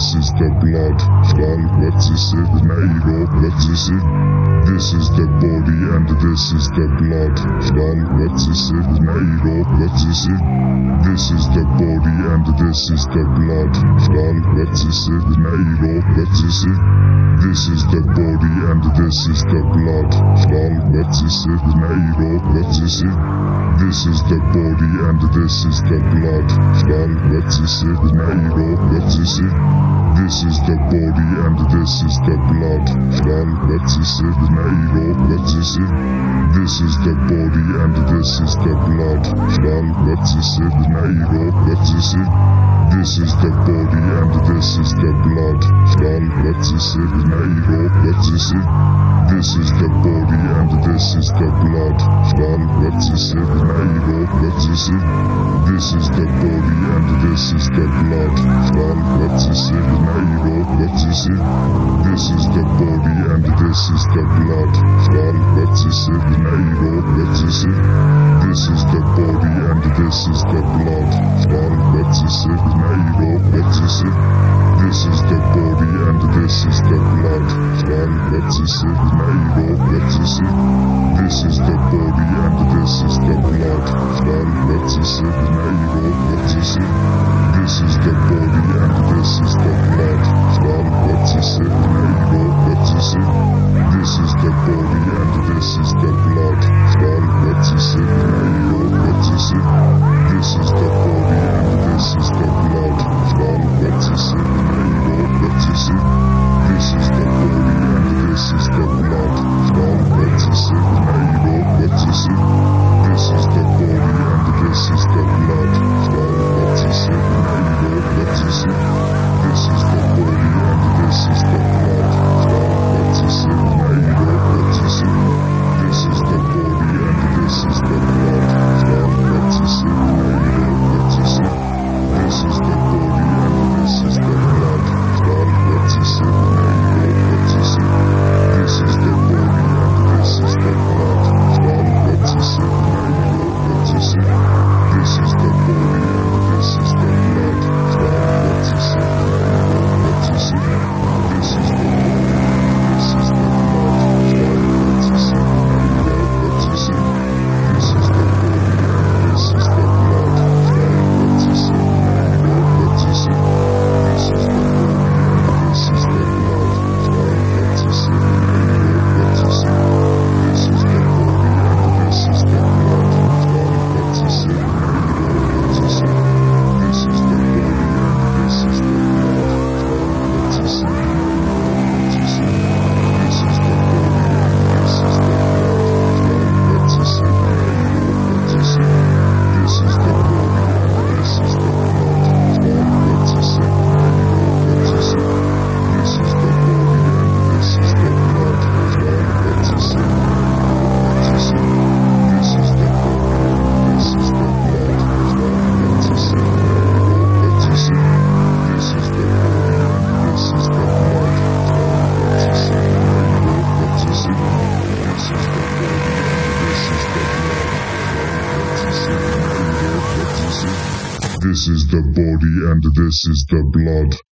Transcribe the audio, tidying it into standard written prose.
this is the blood. Skallgötsisir, neyrogötsisir. This is the body and this is the blood. Skallgötsisir, neyrogötsisir. This is the body and this is the blood. Skallgötsisir, neyrogötsisir. This is the body and this is the blood. Skallgötsisir, neyrogötsisir. This is the body and this is the blood. Skallgötsisir, neyrogötsisir. This is the body and this is the blood. Skallgötsisir, neyrogötsisir. This is the body and this is the blood. Skallgötsisir, neyrogötsisir. This is the body and this is the blood. Skallgötsisir, neyrogötsisir. This is the body and this is the blood. Skallgötsisir, neyrogötsisir. This is the body and this is the blood. Skallgötsisir, neyrogötsisir. This is the body and this is the blood. Skallgötsisir, neyrogötsisir. This is the body and this is the blood. Skallgötsisir, neyrogötsisir. This is the body and this is the blood. Skallgötsisir, neyrogötsisir. This is the body and this is the blood. Skallgötsisir, neyrogötsisir. This is the body and this is the blood. Skallgötsisir, neyrogötsisir. This is the body and this is the blood. Skallgötsisir, neyrogötsisir. This is the body and this is the blood. Skallgötsisir, neyrogötsisir. This is the body and this is the blood. Skallgötsisir, neyrogötsisir. This is the body and this is the blood. Skallgötsisir, neyrogötsisir. This is the body and this is the blood. Skallgötsisir, neyrogötsisir. This is the body and this is the blood. Skallgötsisir, neyrogötsisir. This is the body and this is the blood. Skallgötsisir, neyrogötsisir. This is the body and this is the blood. Skallgötsisir, neyrogötsisir. This is the body and this is the blood. Skallgötsisir, neyrogötsisir. This is the body and this is the blood. Skallgötsisir, neyrogötsisir. This is the body and this is the blood. Skallgötsisir, neyrogötsisir. This is the body and this is the blood. Skallgötsisir, neyrogötsisir. This is the body and this is the blood. Skallgötsisir, neyrogötsisir. This is the body and this is the blood. Skallgötsisir, neyrogötsisir. This is the body and this is the blood. Skallgötsisir, neyrogötsisir. This is the body and this is the blood. Skallgötsisir, neyrogötsisir. This is the body and this is the blood. Skallgötsisir, neyrogötsisir. This is the body and this is the blood. Skallgötsisir, neyrogötsisir. This is the body and this is the blood. Skallgötsisir, neyrogötsisir. This is the body and this is the blood. Skallgötsisir, neyrogötsisir. This is the body and this is the blood.